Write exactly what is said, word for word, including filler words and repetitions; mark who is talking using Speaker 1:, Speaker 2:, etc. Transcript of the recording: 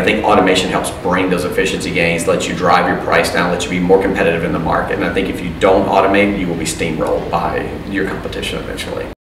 Speaker 1: I think automation helps bring those efficiency gains, lets you drive your price down, lets you be more competitive in the market. And I think if you don't automate, you will be steamrolled by your competition eventually.